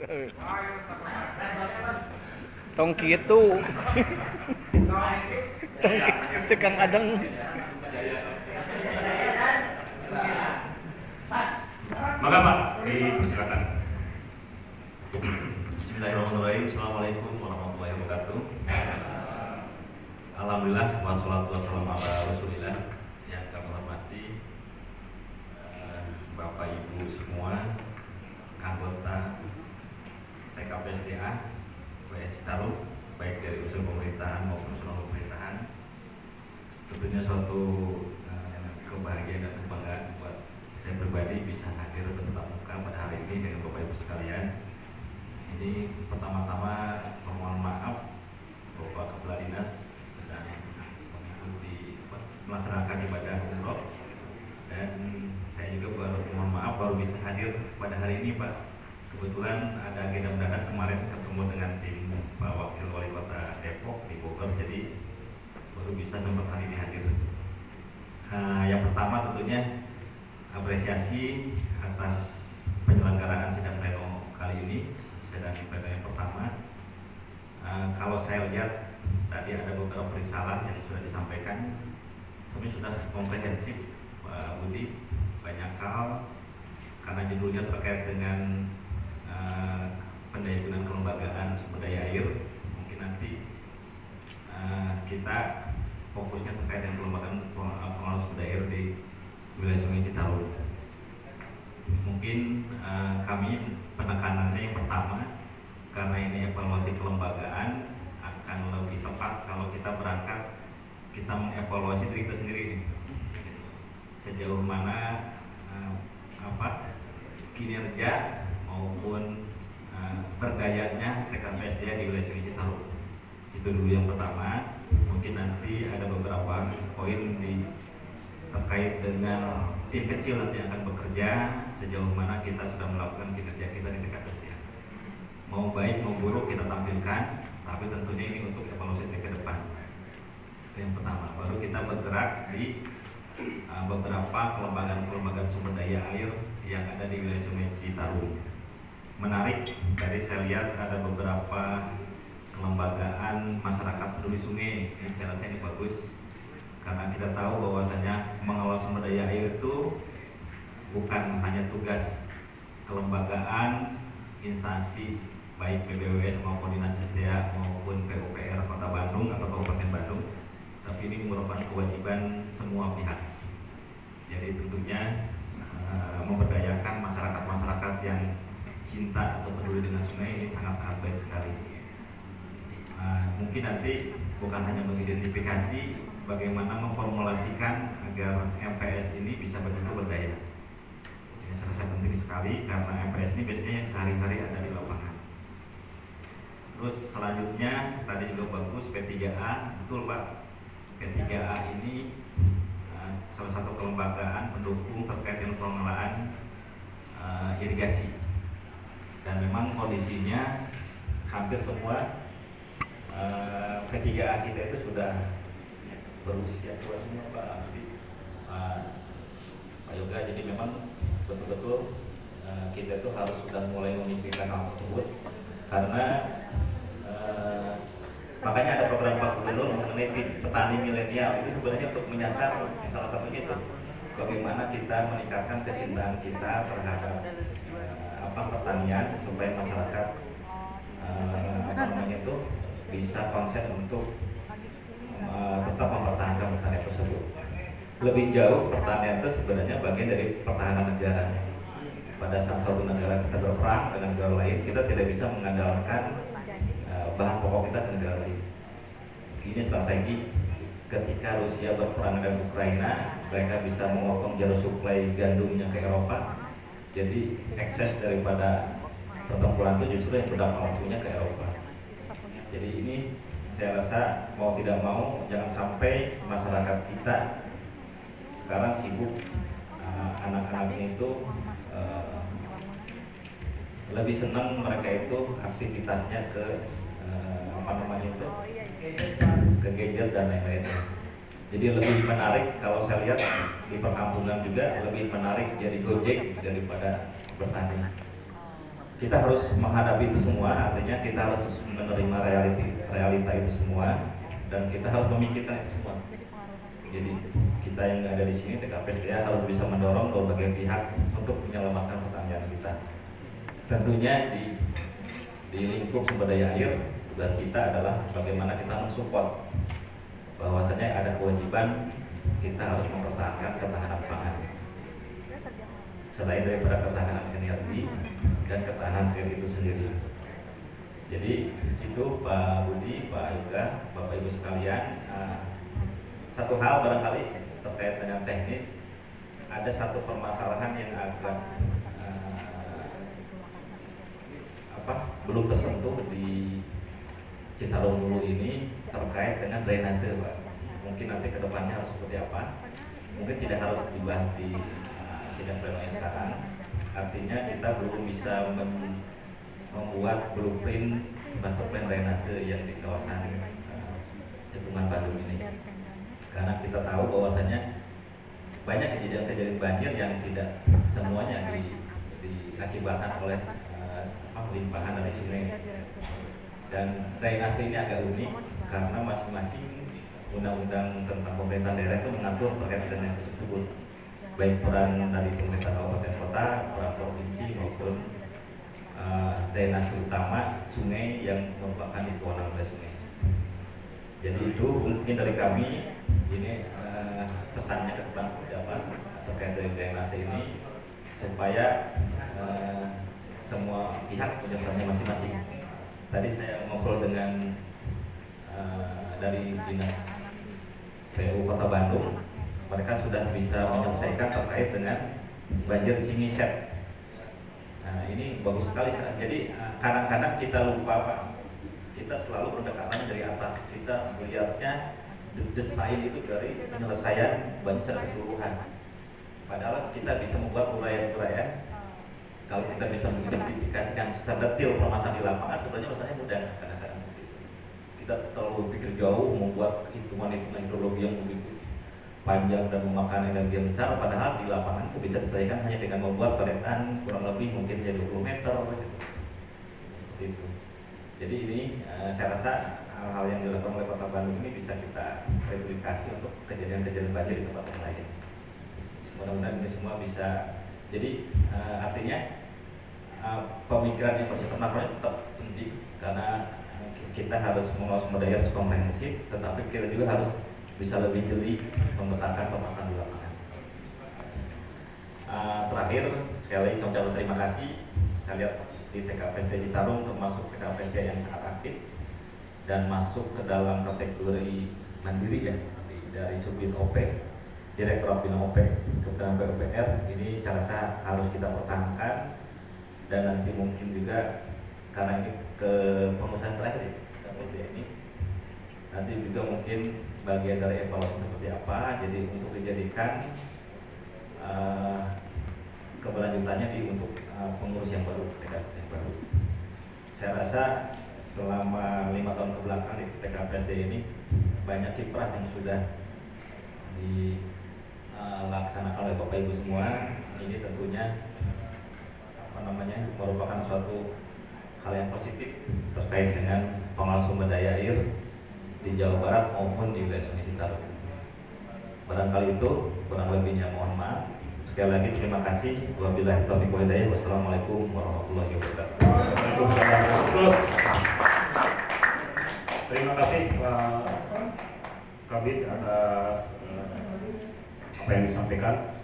Tong kitu. Tong cekang adeng. Maka Pak, dipersilakan. Bismillahirrahmanirrahim. Assalamualaikum warahmatullahi wabarakatuh. Alhamdulillah, wassalatu wassalamu ala rasulillah. Yang kami hormati Bapak Ibu semua, anggota TKPSDA WS Citarum, baik dari unsur pemerintahan maupun unsur pemerintahan. Tentunya suatu kebahagiaan dan kebanggaan buat saya pribadi bisa hadir bertatap muka pada hari ini dengan Bapak Ibu sekalian. Ini pertama-tama mohon maaf Bapak Kepala Dinas sedang mengikuti melaksanakan ibadah umroh, dan saya juga mohon maaf baru bisa hadir pada hari ini Pak. Kebetulan ada agenda mendadak kemarin ketemu dengan tim Pak Wakil Wali Kota Depok di Bogor, jadi baru bisa sempat hari ini hadir. Yang pertama tentunya apresiasi atas penyelenggaraan sidang pleno kali ini, sidang pleno yang pertama. Kalau saya lihat tadi ada beberapa risalah yang sudah disampaikan, sebenarnya sudah komprehensif Pak Budi, banyak hal karena judulnya terkait dengan pendayagunaan kelembagaan sumber daya air. Mungkin nanti kita fokusnya terkait dengan kelembagaan pengelola sumber daya air di wilayah Sungai Citarum. Mungkin kami penekanannya yang pertama, karena ini evaluasi kelembagaan, akan lebih tepat kalau kita berangkat kita mengevaluasi diri kita sendiri nih. Sejauh mana kinerja maupun berdayanya TKPSDA di wilayah Sungai Citarum. Itu dulu yang pertama. Mungkin nanti ada beberapa poin terkait dengan tim kecil nanti akan bekerja, sejauh mana kita sudah melakukan kinerja kita di TKPSDA. Mau baik mau buruk kita tampilkan, tapi tentunya ini untuk evaluasi ke depan. Itu yang pertama. Baru kita bergerak di beberapa kelembagaan sumber daya air yang ada di wilayah Sungai Citarum. Menarik, tadi saya lihat ada beberapa kelembagaan masyarakat peduli sungai. Ini saya rasa ini bagus, karena kita tahu bahwasanya mengelola sumber daya air itu bukan hanya tugas kelembagaan instansi baik PBWS maupun Dinas SDA maupun PUPR Kota Bandung atau Kabupaten Bandung, tapi ini merupakan kewajiban semua pihak. Jadi tentunya memberdayakan masyarakat yang cinta atau peduli dengan sungai ini sangat-sangat baik sekali. Mungkin nanti bukan hanya mengidentifikasi, bagaimana memformulasikan agar MPS ini bisa betul berdaya. Ini sangat penting sekali, karena MPS ini biasanya yang sehari-hari ada di lapangan. Terus selanjutnya tadi juga bagus P3A, betul Pak. P3A ini salah satu kelembagaan pendukung terkait dengan pengelolaan irigasi. Dan memang kondisinya hampir semua P3A kita itu sudah berusia tua semua Pak Yoga. Jadi memang betul-betul kita itu harus sudah mulai memikirkan hal tersebut, karena makanya ada program Pak Gubernur mengenai petani milenial. Itu sebenarnya untuk menyasar salah satunya itu bagaimana kita meningkatkan kecintaan kita terhadap pertanian, supaya masyarakat itu bisa konsen untuk tetap mempertahankan pertanian tersebut. Lebih jauh, pertanian itu sebenarnya bagian dari pertahanan negara. Pada saat suatu negara kita berperang dengan negara lain, kita tidak bisa mengandalkan bahan pokok kita ke negara lain. Ini strategi ketika Rusia berperang dengan Ukraina, mereka bisa memotong jalur suplai gandumnya ke Eropa. Jadi ekses daripada pertempuran itu justru yang berdampak langsungnya ke Eropa. Jadi ini saya rasa mau tidak mau jangan sampai masyarakat kita sekarang sibuk, anak-anaknya itu lebih senang mereka itu aktivitasnya ke ke gadget dan lain-lainnya. Jadi lebih menarik kalau saya lihat di perkampungan juga lebih menarik jadi Gojek daripada bertani. kita harus menghadapi itu semua, artinya kita harus menerima realita itu semua, dan kita harus memikirkan itu semua. Jadi kita yang ada di sini TKPSDA harus bisa mendorong berbagai pihak untuk menyelamatkan pertanian kita. Tentunya di lingkup sumber daya air, tugas kita adalah bagaimana kita mensupport bahwasanya ada kewajiban kita harus mempertahankan ketahanan pangan. Selain daripada ketahanan energi dan ketahanan air itu sendiri. Jadi itu Pak Budi, Pak Yoga, Bapak Ibu sekalian, satu hal barangkali terkait dengan teknis, ada satu permasalahan yang agak belum tersentuh di Citarum Hulu ini terkait dengan drainase, Pak. Mungkin nanti kedepannya harus seperti apa? Mungkin tidak harus dibahas di sidang pleno yang sekarang. Artinya kita belum bisa membuat blueprint master plan drainase yang di kawasan Cekungan Bandung ini. Karena kita tahu bahwasanya banyak kejadian-kejadian banjir yang tidak semuanya diakibatkan oleh limpahan dari sungai. Dan drainase ini agak unik karena masing-masing undang-undang tentang pemerintahan daerah itu mengatur terkait drainase tersebut, baik peran dari pemerintah kabupaten kota, peran provinsi maupun drainase utama sungai yang merupakan di kewenangan oleh sungai. Jadi itu mungkin dari kami ini pesannya ke depan seperti apa terkait dari drainase ini, supaya semua pihak punya perannya masing-masing. Tadi saya ngobrol dengan dari Dinas PU Kota Bandung, mereka sudah bisa menyelesaikan terkait dengan banjir Cingiset. Nah ini bagus sekali. Jadi kadang-kadang kita lupa, Pak, kita selalu pendekatannya dari atas, kita melihatnya desain itu dari penyelesaian banjir secara keseluruhan. Padahal kita bisa membuat uraian-uraian. Kalau kita bisa mengidentifikasikan secara detail permasalahan di lapangan, sebenarnya masalahnya mudah. Kadang-kadang seperti itu. Kita terlalu pikir jauh, membuat hitungan-hitungan hidrologi yang begitu panjang dan memakan energi yang besar, padahal di lapangan itu bisa diselesaikan hanya dengan membuat sodetan kurang lebih mungkin hanya 20 meter gitu. Seperti itu. Jadi ini saya rasa hal-hal yang dilakukan oleh Kota Bandung ini bisa kita replikasi untuk kejadian-kejadian banjir di tempat yang lain. Mudah-mudahan ini semua bisa. Jadi artinya pemikiran yang bersifat makro tetap penting, karena kita harus mengelola sumber daya harus komprehensif, tetapi kita juga harus bisa lebih jeli memetakan permasalahan di lapangan. Terakhir, sekali lagi kami ucapkan terima kasih. Saya lihat di TKPSDA Citarum termasuk TKPSDA yang sangat aktif dan masuk ke dalam kategori mandiri ya, dari Subdit OP, Direktorat Bina OP, Kementerian PUPR. Ini saya rasa harus kita pertahankan, dan nanti mungkin juga karena ini ke pengurusan terakhir ya, TKPSDA ini, nanti juga mungkin bagian dari evaluasi seperti apa, jadi untuk dijadikan keberlanjutannya untuk pengurus yang baru, TKP yang baru. Saya rasa selama 5 tahun kebelakang di TKPSDA ini banyak kiprah yang sudah dilaksanakan oleh Bapak Ibu semua. Ini tentunya merupakan suatu hal yang positif terkait dengan pengelolaan sumber daya air di Jawa Barat maupun di wilayah Sungai Citarum. Barangkali itu, kurang lebihnya mohon maaf. Sekali lagi terima kasih. Wabillahi taufiq wal hidayah. Wassalamualaikum warahmatullahi wabarakatuh. Terus, terima kasih Pak Kabid atas apa yang disampaikan.